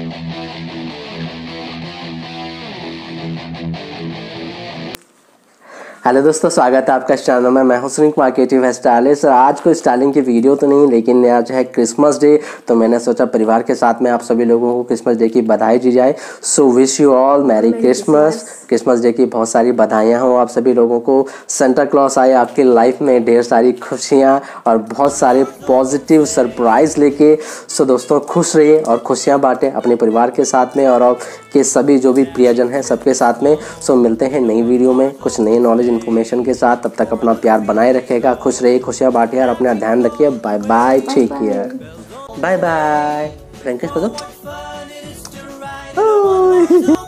Hello दोस्तों, स्वागत है आपका इस चैनल में। मैं हूं Sunil Kumar creative hair stylist. आज कोई स्टाइलिंग की वीडियो तो नहीं, लेकिन आज है क्रिसमस डे, तो मैंने सोचा परिवार के साथ में आप सभी लोगों को क्रिसमस डे की बधाई दी जाए। So wish you all merry Christmas. Christmas day की बहुत सारी बधाइयाँ हों आप सभी लोगों को। सेंटा क्लॉज आए आपकी लाइफ में ढेर सारी खुशियाँ और बहुत सारे पॉजिटिव सरप्राइज लेके। सो दोस्तों, खुश रहिए और खुशियाँ बांटें अपने परिवार के साथ में और आपके सभी जो भी प्रियजन हैं सबके साथ में। सो मिलते हैं नई वीडियो में कुछ नई नॉलेज इन्फॉर्मेशन के साथ। तब तक अपना प्यार बनाए रखिएगा, खुश रहिए, खुशियाँ बांटिए और अपना ध्यान रखिए। Bye bye, take care, bye bye. Francis को दो।